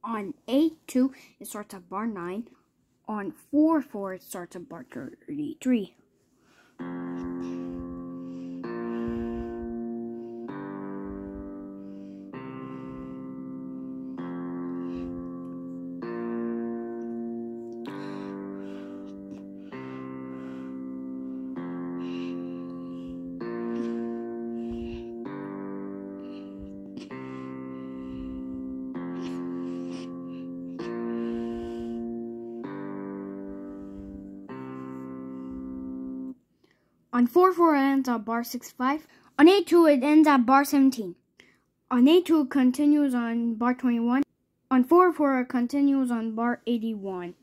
On A2, it starts at bar 9. On 4-4, it starts at bar 33. On 4-4, it ends at bar 65. On A2, it ends at bar 17. On A2, it continues on bar 21. On 4-4, it continues on bar 81.